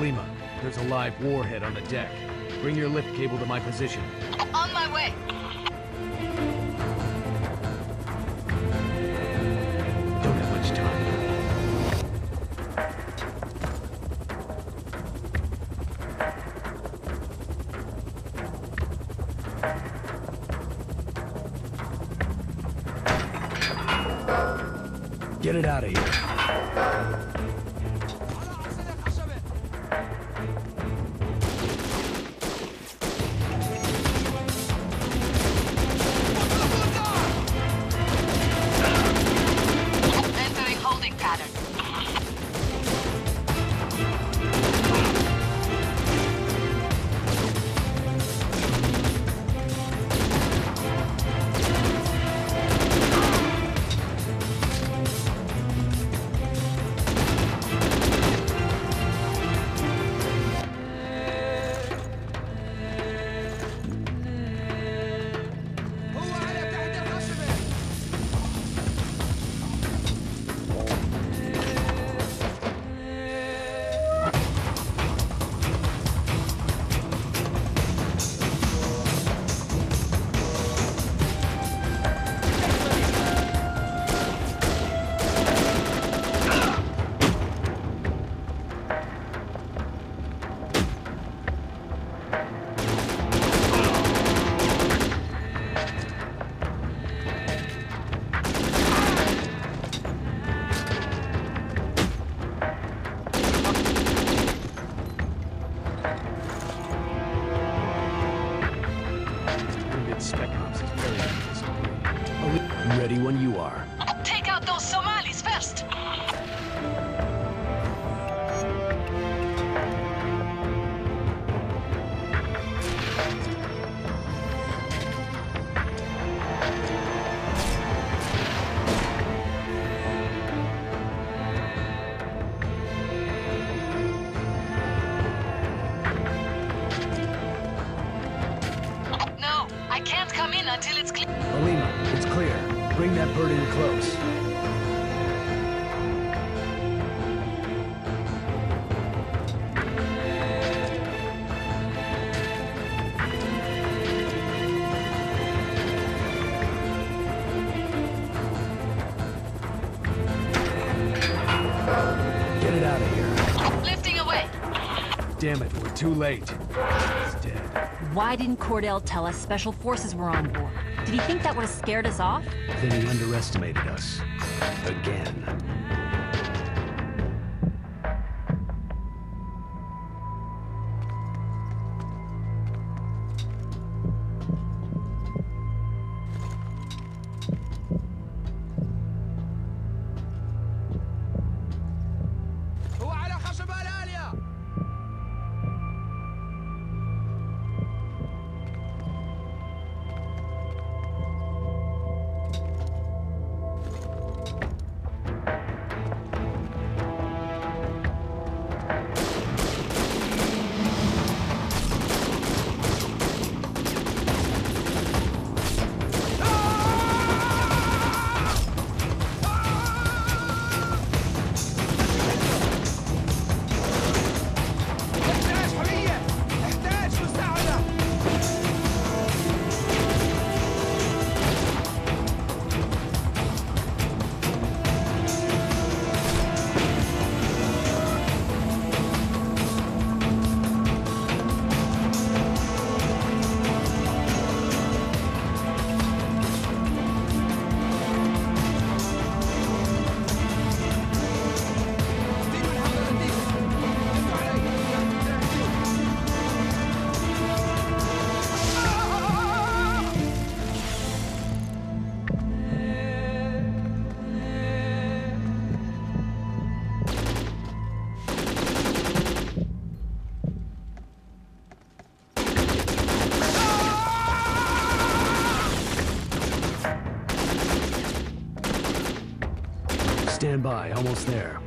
Alima, there's a live warhead on the deck. Bring your lift cable to my position. On my way. Don't have much time. Get it out of here. Entering holding pattern. Spec Ops is very disappointing. Ready when you are. Take out those Somalis first. No, I can't come in until it's clear. Alima, it's clear. Bring that bird in close. Get it out of here. Lifting away. Damn it, we're too late. It's dead. Why didn't Cordell tell us Special Forces were on board? Did he think that would have scared us off? Then he underestimated us. Again. Stand by, almost there.